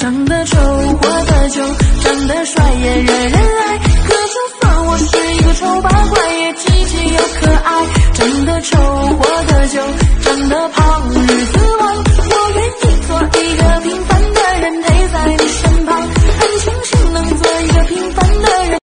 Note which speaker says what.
Speaker 1: 长得丑活得久，长得帅也惹人爱。可就算我是一个丑八怪，也积极又可爱。长得丑活得久，长得胖日子歪。